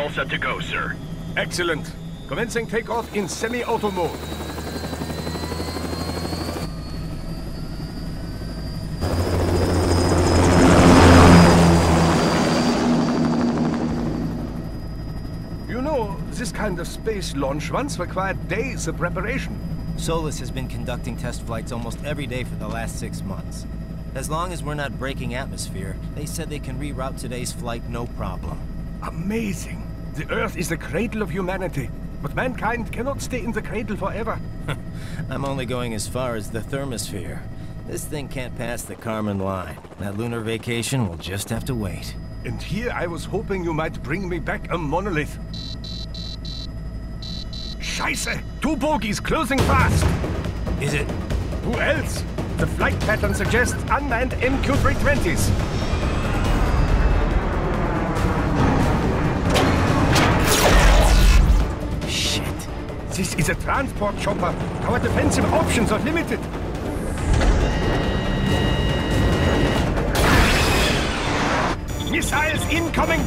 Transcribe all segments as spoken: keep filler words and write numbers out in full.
all set to go, sir. Excellent. Commencing takeoff in semi-auto mode. You know, this kind of space launch once required days of preparation. Solus has been conducting test flights almost every day for the last six months. As long as we're not breaking atmosphere, they said they can reroute today's flight no problem. Amazing. The Earth is the cradle of humanity, but mankind cannot stay in the cradle forever. I'm only going as far as the thermosphere. This thing can't pass the Kármán line. That lunar vacation will just have to wait. And here I was hoping you might bring me back a monolith. Scheiße! Two bogies closing fast! Is it? Who else? The flight pattern suggests unmanned M Q three twenties. Shit. This is a transport chopper. Our defensive options are limited. Missiles incoming!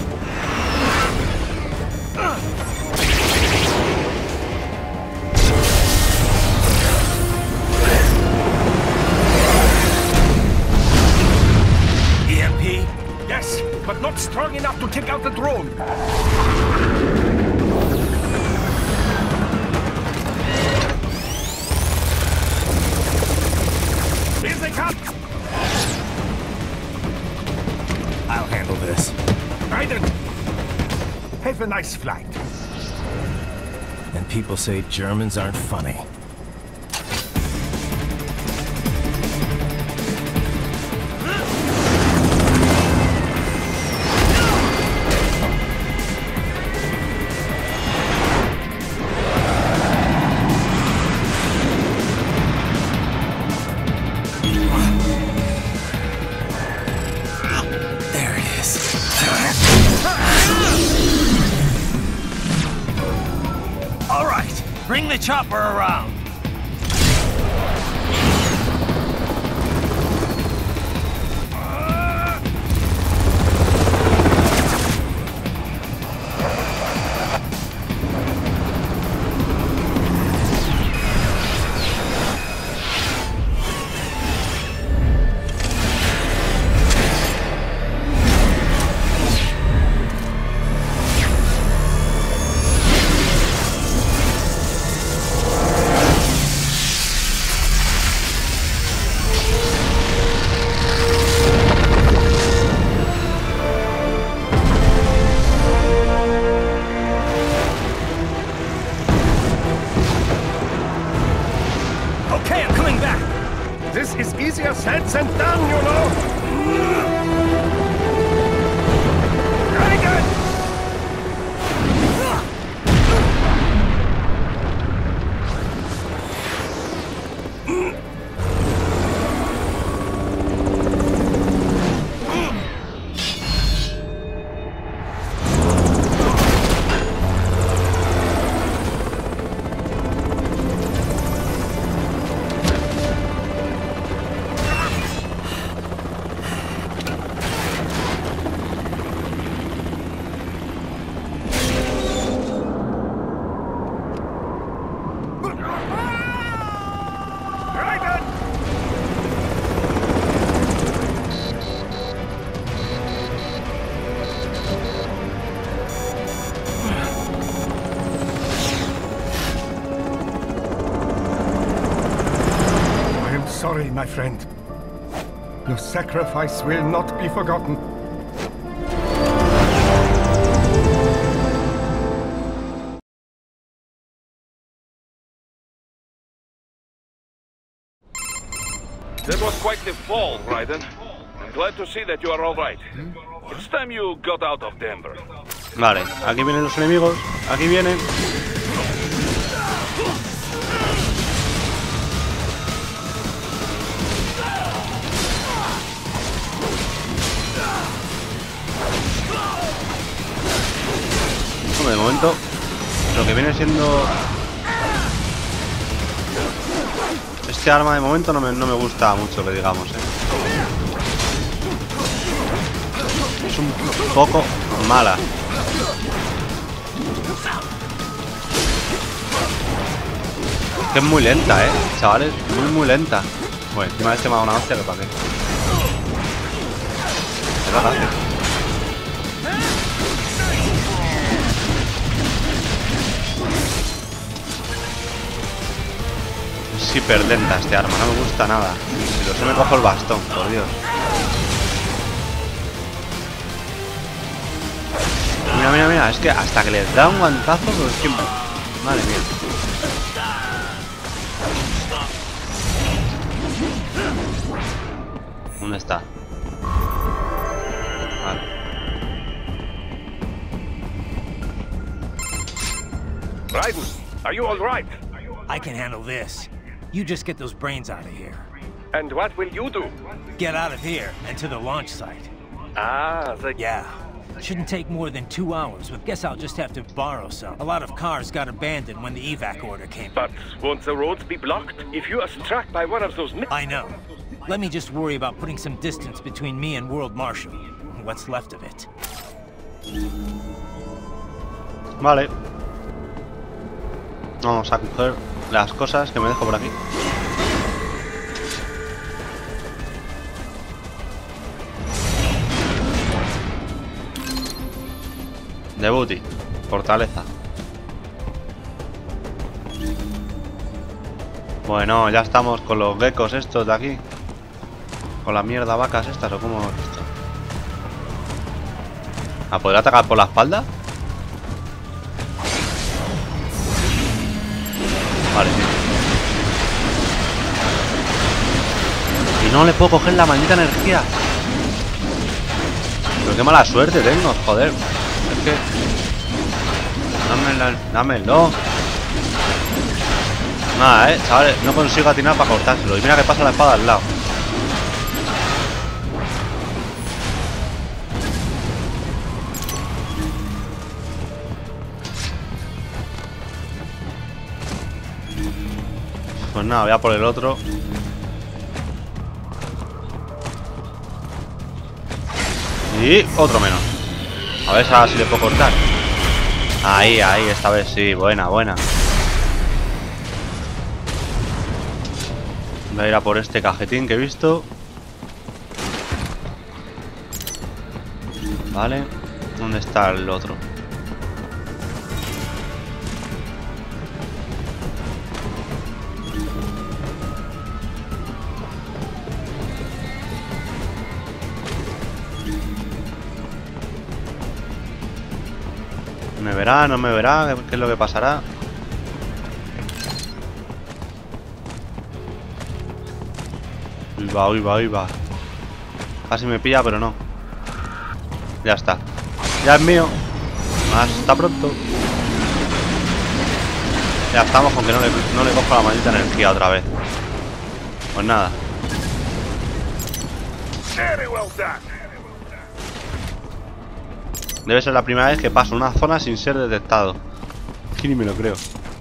E M P? Yes, but not strong enough to take out the drone. Here they come! I'll handle this. Raiden! Have a nice flight. And people say Germans aren't funny. Bring the chopper around! This is easier said than done, you know! Very good! Sorry, my friend. Your sacrifice will not be forgotten. That was quite the fall, Raiden. I'm glad to see that you are all right. It's time you got out of Denver. Vale, aquí vienen los enemigos. Aquí vienen. De momento, lo que viene siendo este arma de momento no me, no me gusta mucho, que digamos, ¿eh? Es un poco mala. que es muy lenta, eh, chavales. Muy, muy lenta. Bueno, encima de este me ha dado una hostia que para qué. ¿Qué lo hace? Es hiper lenta este arma, no me gusta nada. Si lo sé me cojo el bastón, por Dios. Mira, mira, mira, es que hasta que les da un guantazo, pues es que... Madre mía. ¿Dónde está? Vale. Raiden, are you all right? I can handle this. You just get those brains out of here. And what will you do? Get out of here and to the launch site. Ah, the... Yeah. Shouldn't take more than two hours, but guess I'll just have to borrow some. A lot of cars got abandoned when the evac order came. But won't the roads be blocked if you are struck by one of those... I know. Let me just worry about putting some distance between me and World Marshal. What's left of it. Vale. Vamos a coger las cosas que me dejo por aquí. Debuti, fortaleza. Bueno, ya estamos con los geckos estos de aquí. Con la mierda vacas estas, o cómo es esto. ¿A poder atacar por la espalda? Vale, sí. Y no le puedo coger la maldita energía. Pero qué mala suerte tengo, joder. Es que... Dámelo, dámelo. Nada, eh, chavales, no consigo atinar para cortárselo. Y mira que pasa la espada al lado. Pues nada, voy a por el otro. Y otro menos. A ver ahora si le puedo cortar. Ahí, ahí, esta vez sí, buena, buena. Voy a ir a por este cajetín que he visto. Vale. ¿Dónde está el otro? ¿Me verá? ¿No me verá? ¿Qué es lo que pasará? Uy, va, uy, va, uy, va. Casi me pilla, pero no. Ya está. Ya es mío. Hasta pronto. Ya estamos con que no le, no le cojo la maldita energía otra vez. Pues nada. Debe ser la primera vez que paso una zona sin ser detectado. Que ni me lo creo.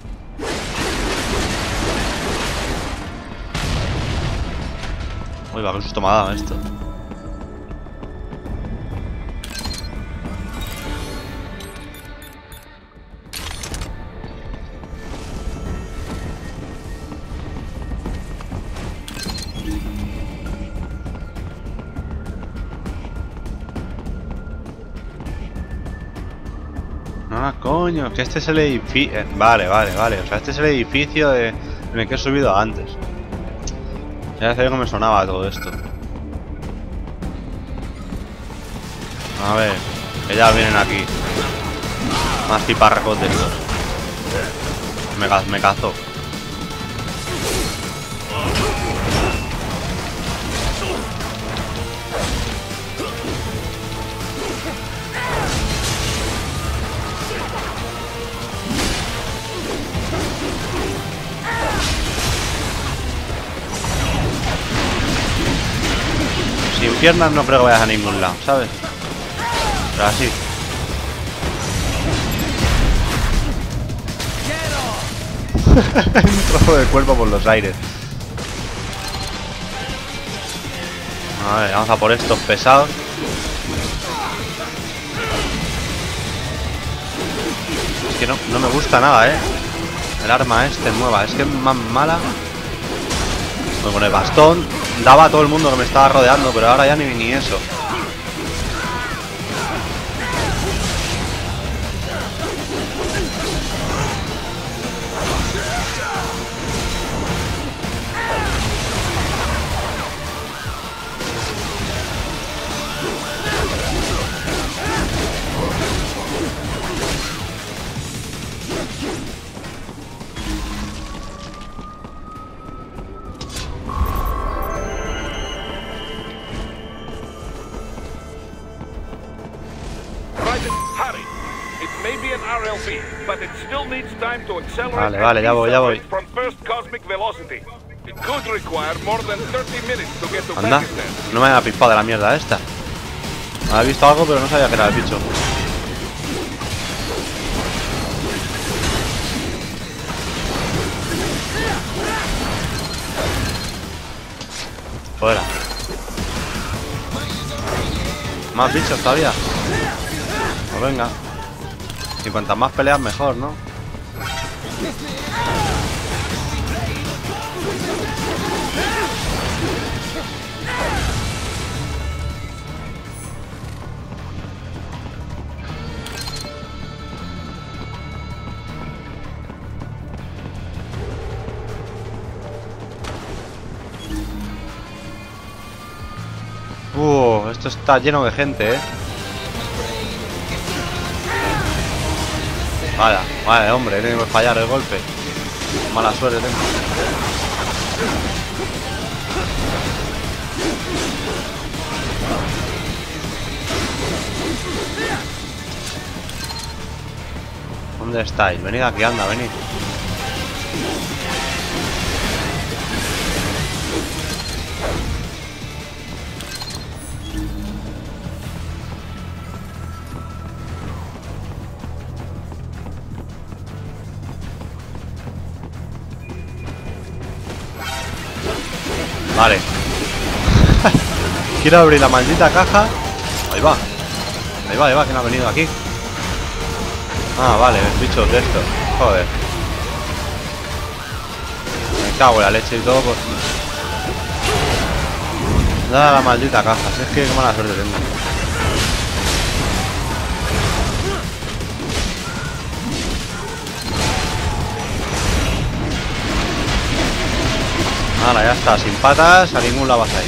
Uy, va, qué susto me ha dado esto. Ah, coño, que este es el edificio. Eh, vale, vale, vale. O sea, este es el edificio de... en el que he subido antes. Ya sabía que me sonaba todo esto. A ver, que ya vienen aquí. Más piparracos de estos. Me, ca me cazó. Sin piernas no creo que vayas a ningún lado, ¿sabes? Pero así. Un trozo de cuerpo por los aires. A ver, vamos a por estos pesados. Es que no, no me gusta nada, ¿eh? El arma este nueva, es que es más mala. Pues con el bastón daba a todo el mundo que me estaba rodeando, pero ahora ya ni, ni eso. Vale, vale, ya voy, ya voy. Anda, no me había pispado de la mierda esta. Había visto algo, pero no sabía que era el bicho. Fuera. Más bichos todavía. Pues venga. Y cuantas más peleas mejor, ¿no? Uh, esto está lleno de gente, ¿eh? Vale, vale, hombre, tengo que fallar el golpe. Mala suerte tengo. ¿Dónde estáis? Venid aquí, anda, venid. Vale. Quiero abrir la maldita caja. Ahí va. Ahí va, ahí va, ¿quién ha venido aquí? Ah, vale, bichos de estos. Joder. Me cago en la leche y todo por... Da la maldita caja, si es que qué mala suerte tengo. Ahora ya está, sin patas, a ningún lado vas a ir.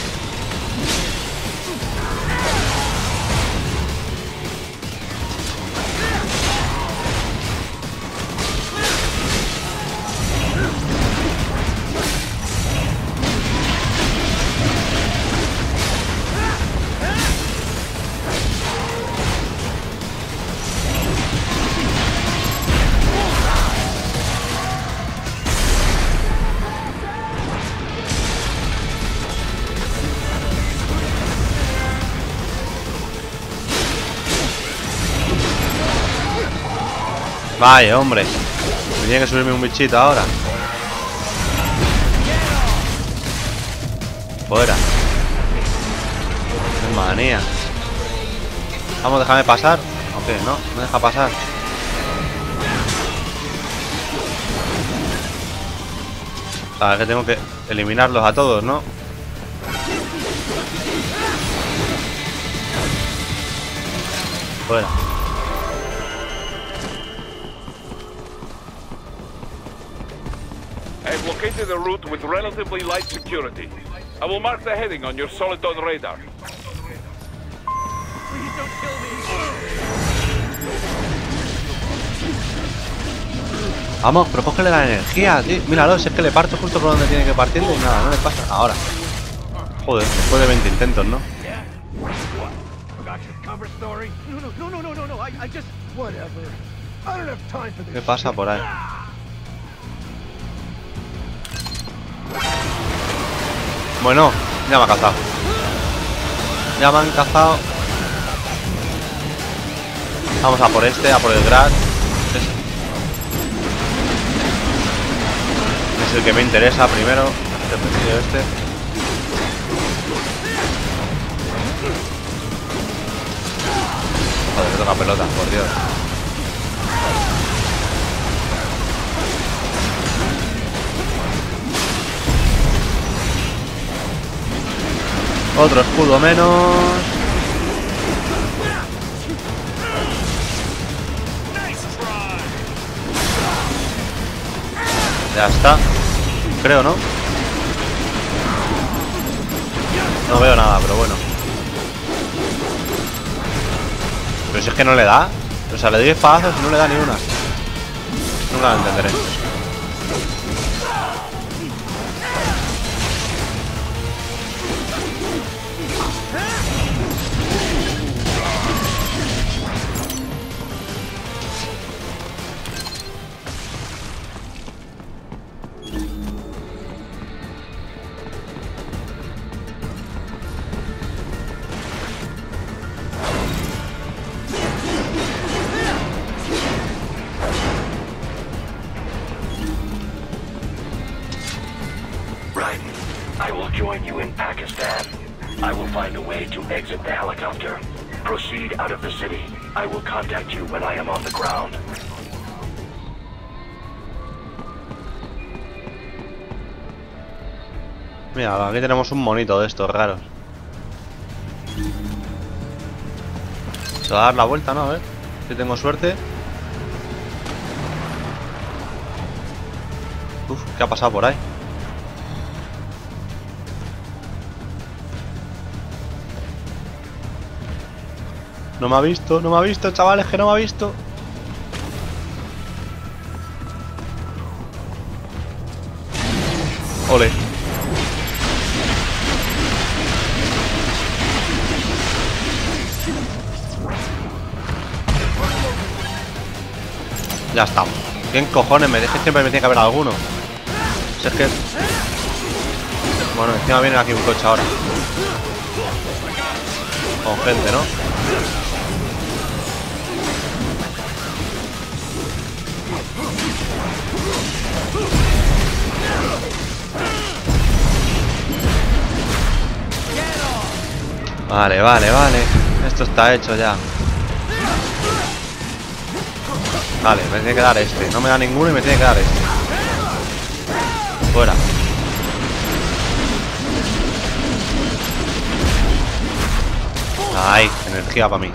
Vaya, hombre. Tenía que subirme un bichito ahora. Fuera. Qué manía. Vamos, déjame pasar. Ok, no, me deja pasar. A ver, que tengo que eliminarlos a todos, ¿no? Fuera. I've located a route with relatively light security. I will mark the heading on your Soliton radar. Please don't kill me. Vamos, pero cógele la energía, tío. Míralo, si es que le parto justo por donde tiene que partirle y nada, no le pasa. Ahora. Joder, después de veinte intentos, ¿no? ¿Qué pasa por ahí? Bueno, ya me ha cazado. Ya me han cazado. Vamos a por este, a por el Grad. Es, es el que me interesa primero. Este, este. Joder, me toca pelota, por Dios. Otro escudo menos. Ya está. Creo, ¿no? No veo nada, pero bueno. Pero si es que no le da. O sea, le doy espadazos y no le da ni una. Nunca lo entenderé. I will join you in Pakistan. I will find a way to exit the helicopter. Proceed out of the city. I will contact you when I am on the ground. Mira, aquí tenemos un monito de estos raros. Se va a dar la vuelta, ¿no? A ver si tengo suerte. Uf, ¿qué ha pasado por ahí? No me ha visto, no me ha visto, chavales, que no me ha visto. Ole. Ya estamos. ¿Quién cojones me deje? Siempre me tiene que haber alguno. Si es que... Bueno, encima viene aquí un coche ahora. Con gente, ¿no? Vale, vale, vale. Esto está hecho ya. Vale, me tiene que dar este. No me da ninguno y me tiene que dar este. Fuera. Ahí, energía para mí.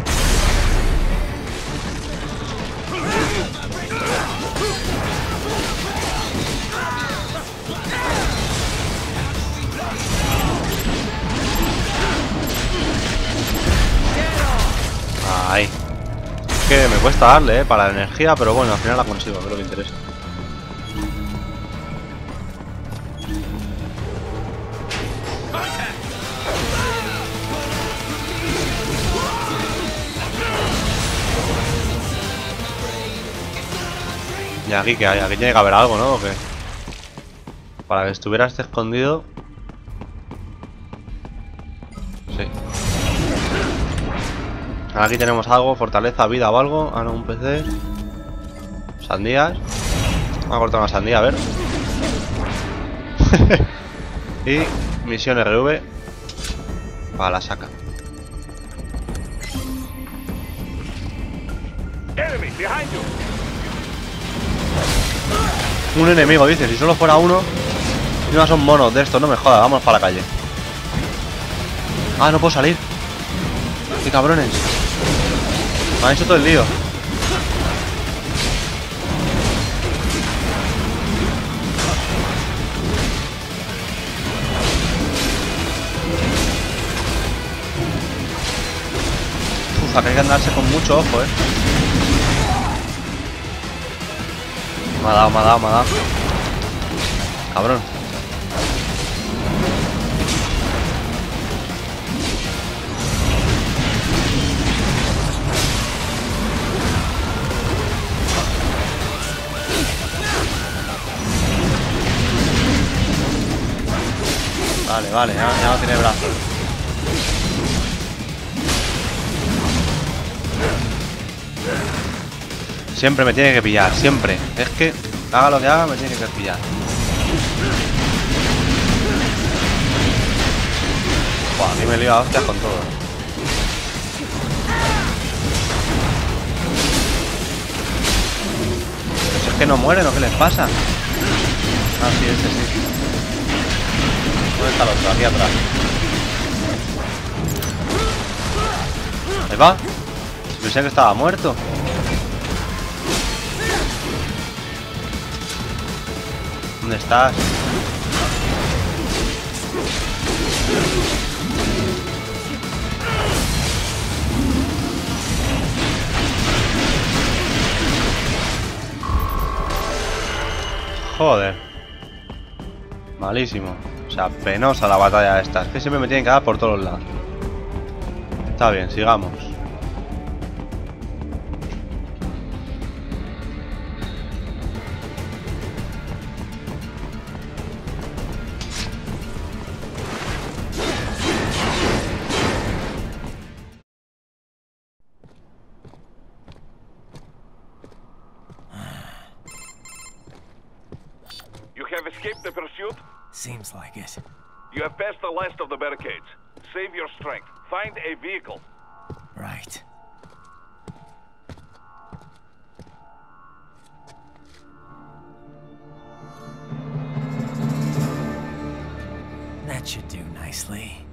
Ahí. Es que me cuesta darle, eh, para la energía, pero bueno, al final la consigo, que es lo que interesa. Y aquí que hay, aquí tiene que haber algo, ¿no? ¿O qué? Para que estuviera este escondido. Sí. Aquí tenemos algo, fortaleza, vida o algo. Ah, no, un P C. Sandías. Vamos a cortar una sandía, a ver. Y misión R V. Para la saca. Un enemigo, dice. Si solo fuera uno. Y no son monos de estos, no me jodas. Vamos para la calle. Ah, no puedo salir. Qué cabrones. Me han hecho todo el lío. Uf, acá hay que andarse con mucho ojo, eh. Me ha dado, me ha dado, me ha dado. Cabrón. Vale, vale, ya, ya no tiene brazos. Siempre me tiene que pillar, siempre. Es que haga lo que haga, me tiene que pillar. Buah, aquí me he liado a hostias con todo. Pero si es que no mueren, ¿o qué les pasa? Ah, sí, este sí. ¿Dónde está el otro? Aquí atrás. Ahí va. Pensé que estaba muerto. ¿Dónde estás? Joder. Malísimo. O sea, penosa la batalla esta. Es que siempre me tienen que dar por todos lados. Está bien, sigamos. You have escaped the pursuit? Seems like it. You have passed the last of the barricades. Save your strength. Find a vehicle. Right. That should do nicely.